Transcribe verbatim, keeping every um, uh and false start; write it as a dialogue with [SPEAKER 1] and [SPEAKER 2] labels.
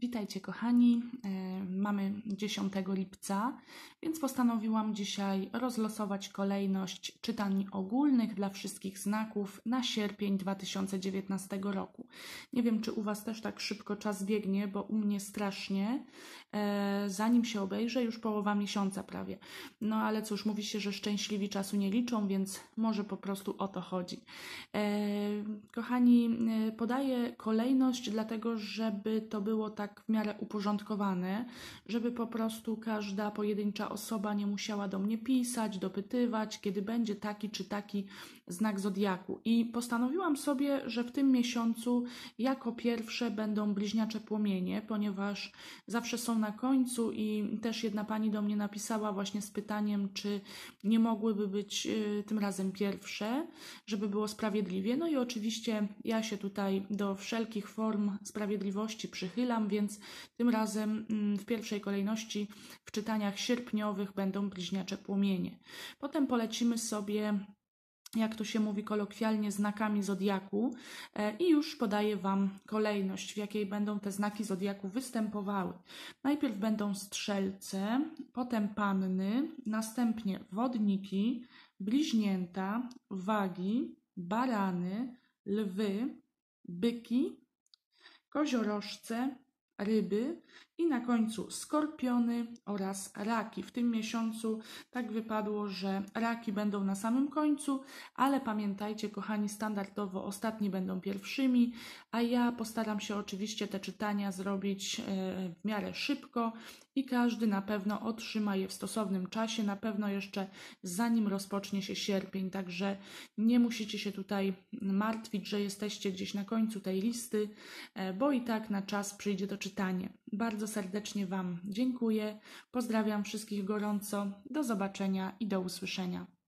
[SPEAKER 1] Witajcie kochani, mamy dziesiątego lipca, więc postanowiłam dzisiaj rozlosować kolejność czytań ogólnych dla wszystkich znaków na sierpień dwa tysiące dziewiętnastego roku. Nie wiem, czy u Was też tak szybko czas biegnie, bo u mnie strasznie, zanim się obejrzę, już połowa miesiąca prawie. No ale cóż, mówi się, że szczęśliwi czasu nie liczą, więc może po prostu o to chodzi. Kochani, podaję kolejność dlatego, żeby to było tak w miarę uporządkowane, żeby po prostu każda pojedyncza osoba nie musiała do mnie pisać, dopytywać, kiedy będzie taki czy taki znak zodiaku. I postanowiłam sobie, że w tym miesiącu jako pierwsze będą bliźniacze płomienie, ponieważ zawsze są na końcu i też jedna pani do mnie napisała właśnie z pytaniem, czy nie mogłyby być y, tym razem pierwsze, żeby było sprawiedliwie. No i oczywiście ja się tutaj do wszelkich form sprawiedliwości przychylam, więc tym razem y, w pierwszej kolejności w czytaniach sierpniowych będą bliźniacze płomienie. Potem polecimy sobie, jak to się mówi kolokwialnie, znakami zodiaku i już podaję Wam kolejność, w jakiej będą te znaki zodiaku występowały. Najpierw będą strzelce, potem panny, następnie wodniki, bliźnięta, wagi, barany, lwy, byki, koziorożce, ryby i na końcu skorpiony oraz raki. W tym miesiącu tak wypadło, że raki będą na samym końcu, ale pamiętajcie kochani, standardowo ostatni będą pierwszymi, a ja postaram się oczywiście te czytania zrobić w miarę szybko i każdy na pewno otrzyma je w stosownym czasie, na pewno jeszcze zanim rozpocznie się sierpień, także nie musicie się tutaj martwić, że jesteście gdzieś na końcu tej listy, bo i tak na czas przyjdzie to czytanie. Bardzo serdecznie Wam dziękuję, pozdrawiam wszystkich gorąco, do zobaczenia i do usłyszenia.